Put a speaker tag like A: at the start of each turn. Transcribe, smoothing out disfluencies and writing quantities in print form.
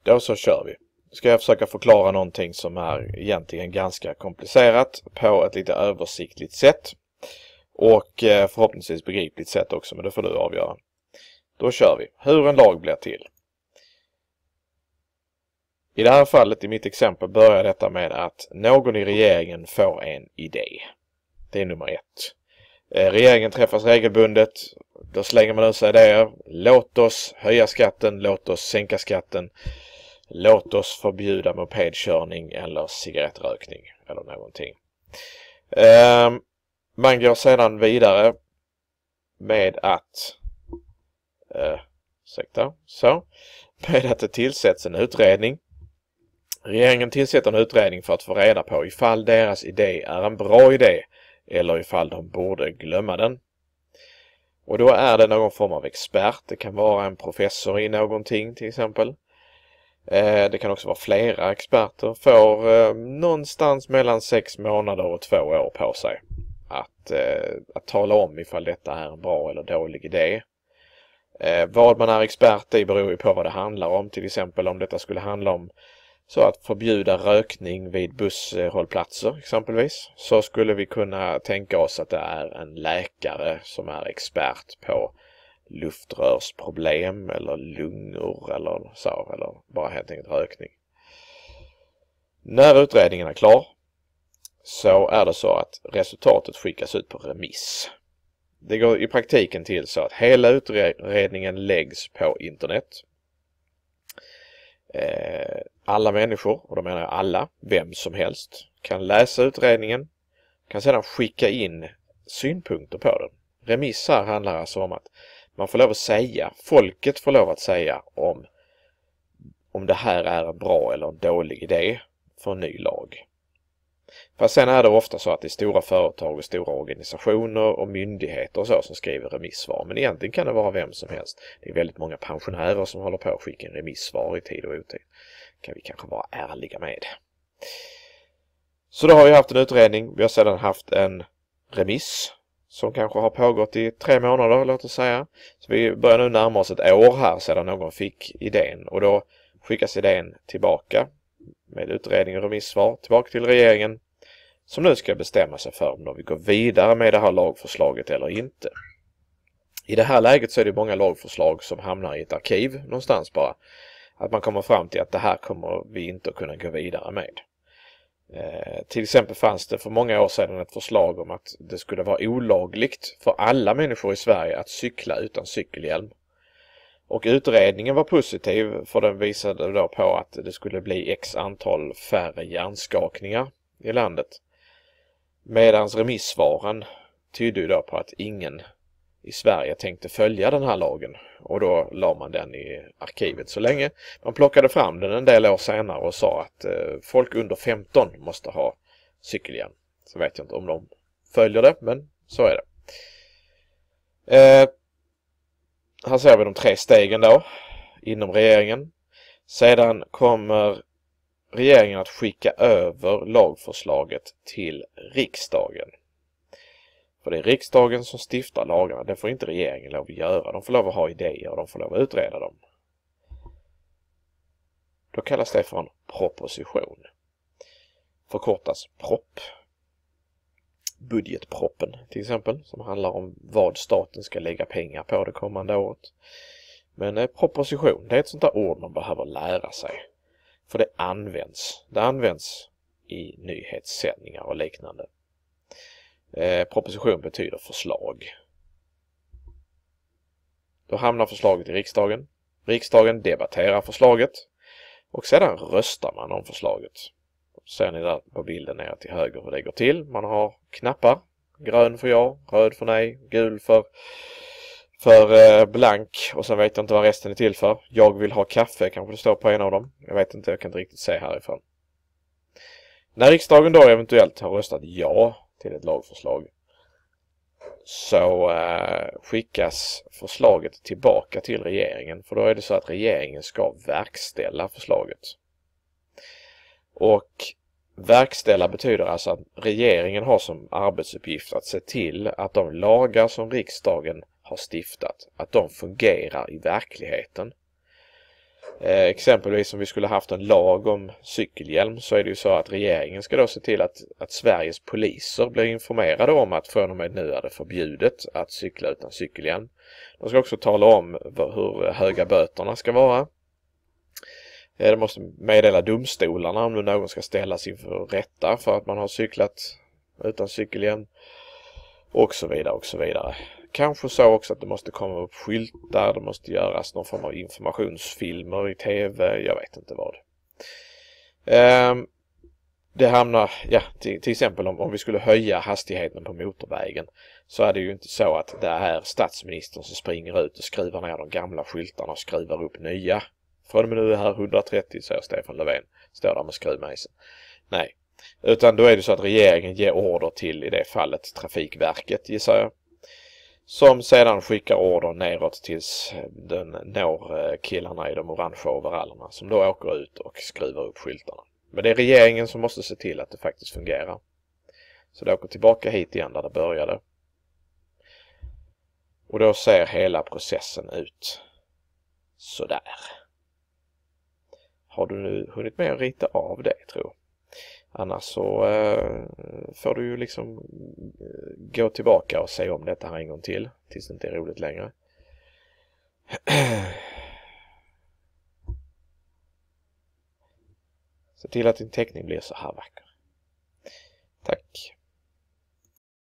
A: Då så kör vi. Ska jag försöka förklara någonting som är egentligen ganska komplicerat på ett lite översiktligt sätt. Och förhoppningsvis begripligt sätt också, men det får du avgöra. Då kör vi. Hur en lag blir till. I det här fallet, i mitt exempel, börjar detta med att någon i regeringen får en idé. Det är nummer 1. Regeringen träffas regelbundet. Då slänger man ut sig idéer. Låt oss höja skatten, låt oss sänka skatten. Låt oss förbjuda mopedkörning eller cigarettrökning eller någonting. Man går sedan vidare med att med att det tillsätts en utredning. Regeringen tillsätter en utredning för att få reda på ifall deras idé är en bra idé eller ifall de borde glömma den. Och då är det någon form av expert. Det kan vara en professor i någonting till exempel. Det kan också vara flera experter. Får någonstans mellan 6 månader och 2 år på sig att tala om ifall detta är en bra eller dålig idé. Vad man är expert i beror ju på vad det handlar om. Till exempel om detta skulle handla om så att förbjuda rökning vid busshållplatser exempelvis, så skulle vi kunna tänka oss att det är en läkare som är expert på luftrörsproblem eller lungor eller bara helt enkelt rökning. När utredningen är klar så är det så att resultatet skickas ut på remiss. Det går i praktiken till så att hela utredningen läggs på internet. Alla människor, och då menar jag alla, vem som helst, kan läsa utredningen, kan sedan skicka in synpunkter på den. Remiss här handlar alltså om att man får lov att säga, folket får lov att säga om det här är en bra eller en dålig idé för en ny lag. Fast sen är det ofta så att det är stora företag och stora organisationer och myndigheter och så som skriver remissvar. Men egentligen kan det vara vem som helst. Det är väldigt många pensionärer som håller på att skicka en remissvar i tid och otid. Kan vi kanske vara ärliga med. Så då har vi haft en utredning. Vi har sedan haft en remiss som kanske har pågått i 3 månader, låt oss säga. Så vi börjar nu närma oss ett år här sedan någon fick idén. Och då skickas idén tillbaka med utredning och remissvar tillbaka till regeringen, som nu ska bestämma sig för om de vill gå vidare med det här lagförslaget eller inte. I det här läget så är det många lagförslag som hamnar i ett arkiv någonstans bara. Att man kommer fram till att det här kommer vi inte att kunna gå vidare med. Till exempel fanns det för många år sedan ett förslag om att det skulle vara olagligt för alla människor i Sverige att cykla utan cykelhjälm. Och utredningen var positiv, för den visade då på att det skulle bli x antal färre hjärnskakningar i landet. Medans remissvaren tydde ju då på att ingen i Sverige tänkte följa den här lagen. Och då la man den i arkivet så länge. Man plockade fram den en del år senare och sa att folk under 15 måste ha cykelhjälm. Så vet jag inte om de följer det, men så är det. Här ser vi de 3 stegen då inom regeringen. Sedan kommer regeringen att skicka över lagförslaget till riksdagen. För det är riksdagen som stiftar lagarna. Det får inte regeringen lov att göra. De får lov att ha idéer och de får lov att utreda dem. Då kallas det för en proposition. Förkortas propp. Budgetproppen till exempel, som handlar om vad staten ska lägga pengar på det kommande året. Men proposition, det är ett sånt där ord man behöver lära sig. För det används i nyhetssändningar och liknande. Proposition betyder förslag. Då hamnar förslaget i riksdagen. Riksdagen debatterar förslaget. Och sedan röstar man om förslaget. Ser ni där på bilden nere till höger hur det går till. Man har knappar. Grön för ja, röd för nej, gul för blank. Och sen vet jag inte vad resten är till för. Jag vill ha kaffe, kanske det står på en av dem. Jag vet inte, jag kan inte riktigt se härifrån. När riksdagen då eventuellt har röstat ja till ett lagförslag, så skickas förslaget tillbaka till regeringen. För då är det så att regeringen ska verkställa förslaget. Och verkställa betyder alltså att regeringen har som arbetsuppgift att se till att de lagar som riksdagen har stiftat, att de fungerar i verkligheten. Exempelvis om vi skulle haft en lag om cykelhjälm, så är det ju så att regeringen ska då se till att Sveriges poliser blir informerade om att från och med nu är det förbjudet att cykla utan cykelhjälm. De ska också tala om hur höga böterna ska vara. De måste meddela domstolarna om nu någon ska ställas inför rätta för att man har cyklat utan cykelhjälm. Och så vidare och så vidare. Kanske så också att det måste komma upp skyltar, det måste göras någon form av informationsfilmer i tv, jag vet inte vad. Det hamnar, till exempel om vi skulle höja hastigheten på motorvägen, så är det ju inte så att det är statsministern som springer ut och skruvar ner de gamla skyltarna och skruvar upp nya. Från och med nu är här 130, säger Stefan Löfven, står där med skruvmejseln. Nej. Utan då är det så att regeringen ger order till, i det fallet, Trafikverket, gissar jag. Som sedan skickar order neråt tills den når killarna i de orangea overallerna, som då åker ut och skruvar upp skyltarna. Men det är regeringen som måste se till att det faktiskt fungerar. Så det åker tillbaka hit igen där det började. Och då ser hela processen ut sådär. Har du nu hunnit med att rita av det, tror jag? Annars så får du ju liksom gå tillbaka och se om detta här en gång till tills det inte är roligt längre. Se till att din teckning blir så här vacker. Tack.